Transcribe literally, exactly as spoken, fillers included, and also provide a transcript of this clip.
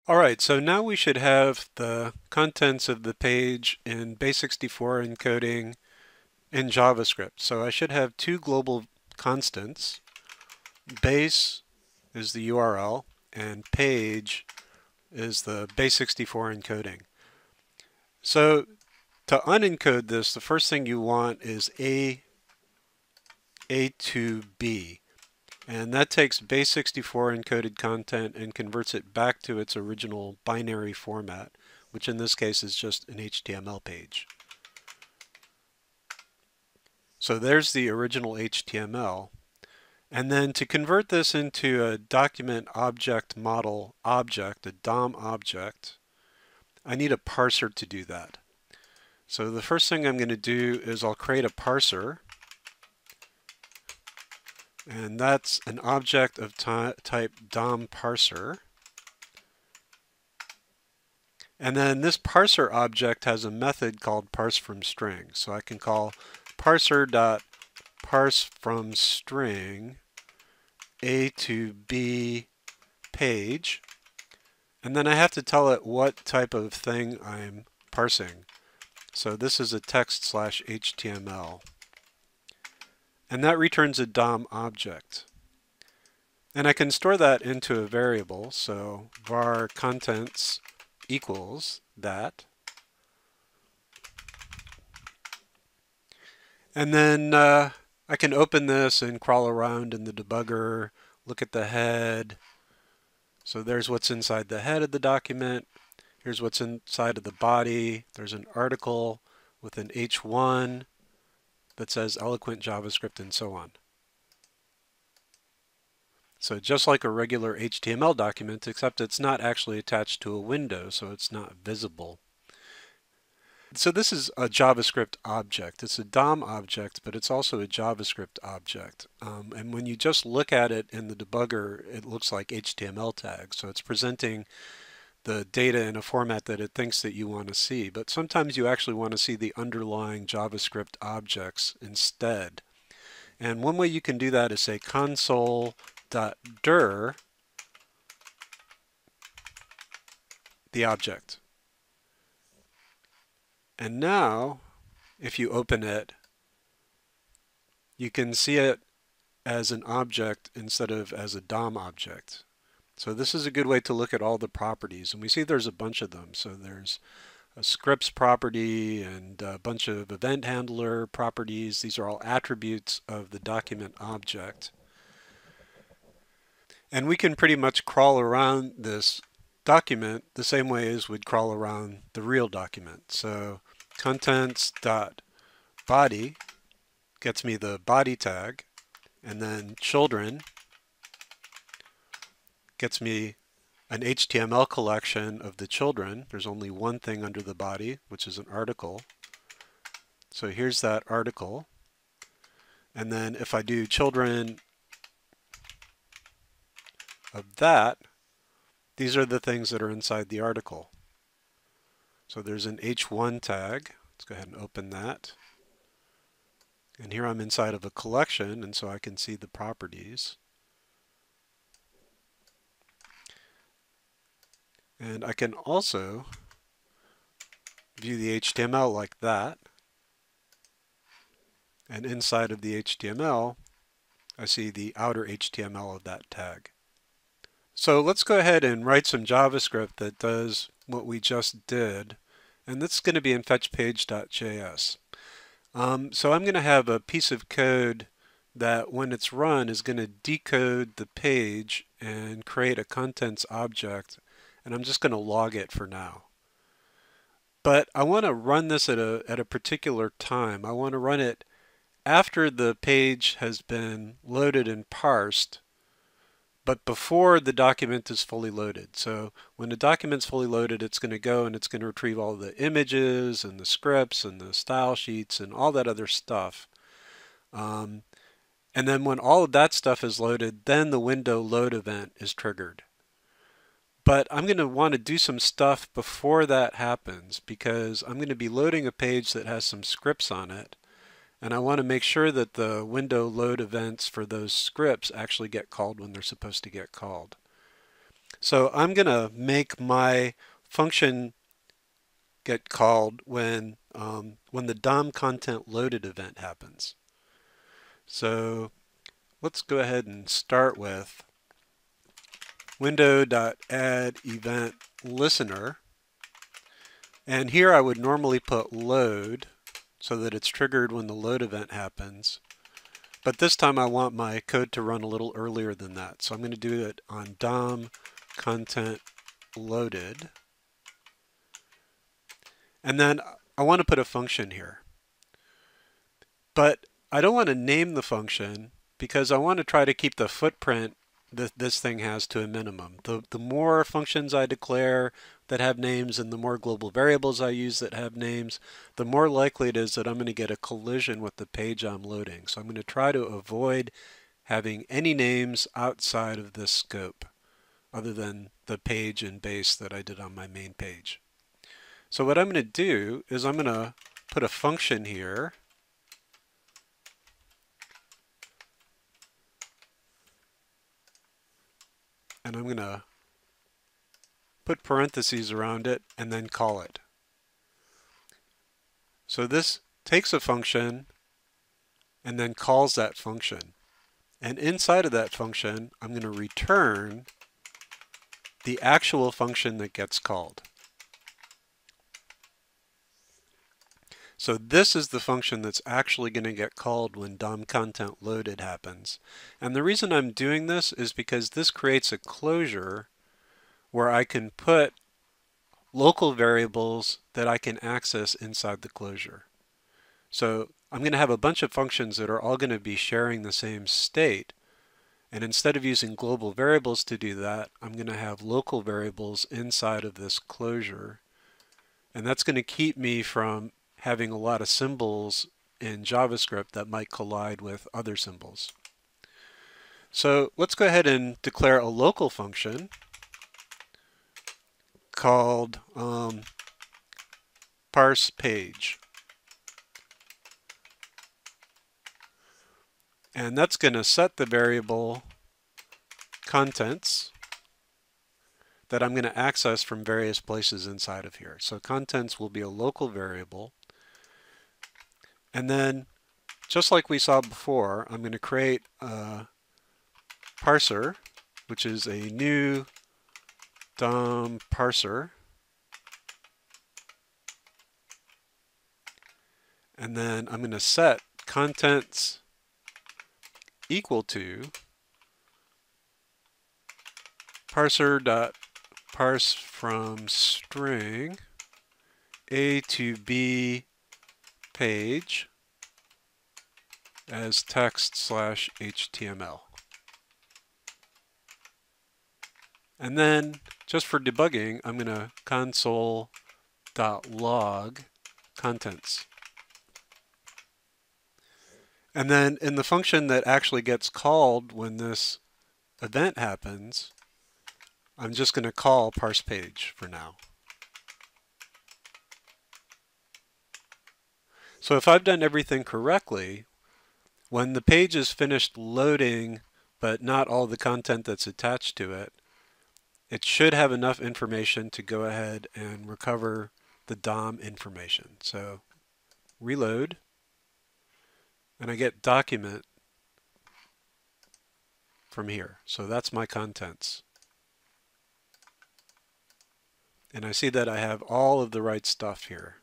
Alright, so now we should have the contents of the page in base sixty-four encoding in JavaScript. So I should have two global constants. Base is the U R L and page is the base sixty-four encoding. So to unencode this, the first thing you want is A, A to B. And that takes base sixty-four encoded content and converts it back to its original binary format, which in this case is just an H T M L page. So there's the original H T M L. And then to convert this into a document object model object, a D O M object, I need a parser to do that. So the first thing I'm going to do is I'll create a parser. And that's an object of type DOMParser. And then this parser object has a method called parseFromString. So I can call parser.parseFromString A to B page. And then I have to tell it what type of thing I'm parsing. So this is a text slash H T M L. And that returns a D O M object. And I can store that into a variable, so var contents equals that. And then uh, I can open this and crawl around in the debugger, look at the head. So there's what's inside the head of the document. Here's what's inside of the body. There's an article with an H one. That says eloquent JavaScript and so on. So just like a regular H T M L document, except it's not actually attached to a window, so it's not visible. So this is a JavaScript object. It's a D O M object, but it's also a JavaScript object. Um, and when you just look at it in the debugger, it looks like H T M L tags. So it's presenting the data in a format that it thinks that you want to see. But sometimes you actually want to see the underlying JavaScript objects instead. And one way you can do that is say console.dir the object. And now, if you open it, you can see it as an object instead of as a D O M object. So this is a good way to look at all the properties, and we see there's a bunch of them. So there's a scripts property and a bunch of event handler properties. These are all attributes of the document object. And we can pretty much crawl around this document the same way as we'd crawl around the real document. So contents.body gets me the body tag, and then children gets me an H T M L collection of the children. There's only one thing under the body, which is an article. So here's that article. And then if I do children of that, these are the things that are inside the article. So there's an H one tag. Let's go ahead and open that. And here I'm inside of a collection, and so I can see the properties. And I can also view the H T M L like that. And inside of the H T M L, I see the outer H T M L of that tag. So let's go ahead and write some JavaScript that does what we just did. And that's going to be in FetchPage.js. Um, so I'm going to have a piece of code that when it's run is going to decode the page and create a contents object. And I'm just going to log it for now. But I want to run this at a, at a particular time. I want to run it after the page has been loaded and parsed, but before the document is fully loaded. So when the document's fully loaded, it's going to go and it's going to retrieve all the images and the scripts and the style sheets and all that other stuff. Um, and then when all of that stuff is loaded, then the window load event is triggered. But I'm going to want to do some stuff before that happens because I'm going to be loading a page that has some scripts on it. And I want to make sure that the window load events for those scripts actually get called when they're supposed to get called. So I'm going to make my function get called when um, when the D O M content loaded event happens. So let's go ahead and start with window.add-event-listener. And here I would normally put load so that it's triggered when the load event happens. But this time I want my code to run a little earlier than that. So I'm going to do it on D O M content loaded. And then I want to put a function here. But I don't want to name the function because I want to try to keep the footprint that this thing has to a minimum. The, the more functions I declare that have names and the more global variables I use that have names, the more likely it is that I'm going to get a collision with the page I'm loading. So I'm going to try to avoid having any names outside of this scope other than the page and base that I did on my main page. So what I'm going to do is I'm going to put a function here and I'm going to put parentheses around it and then call it. So this takes a function and then calls that function. And inside of that function, I'm going to return the actual function that gets called. So this is the function that's actually going to get called when D O M content loaded happens. And the reason I'm doing this is because this creates a closure where I can put local variables that I can access inside the closure. So I'm going to have a bunch of functions that are all going to be sharing the same state. And instead of using global variables to do that, I'm going to have local variables inside of this closure. And that's going to keep me from having a lot of symbols in JavaScript that might collide with other symbols. So let's go ahead and declare a local function called um, parse page. And that's going to set the variable contents that I'm going to access from various places inside of here. So contents will be a local variable. And then, just like we saw before, I'm going to create a parser, which is a new DOMParser. And then I'm going to set contents equal to parser.parse from string A to B page as text slash H T M L. And then, just for debugging, I'm going to console.log contents. And then in the function that actually gets called when this event happens, I'm just going to call parse page for now. So if I've done everything correctly, when the page is finished loading, but not all the content that's attached to it, it should have enough information to go ahead and recover the D O M information. So reload, and I get document from here. So that's my contents. And I see that I have all of the right stuff here.